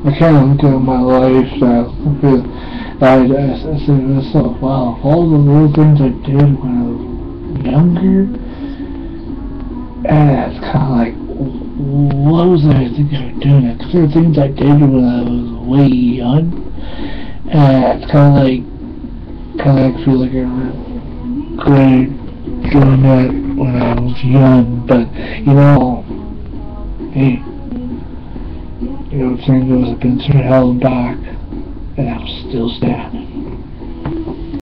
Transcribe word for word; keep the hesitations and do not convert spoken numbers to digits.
I kind of look at my lifestyle. I, I, I say to myself, wow, all the little things I did when I was younger, and it's kind of like, what was I thinking of doing? Because there are things I did when I was way young, and it's kind of like, kind of like feel like I regret doing that when I was young, but, you know, hey, you know, things that have been sort of held back, and I'm still standing.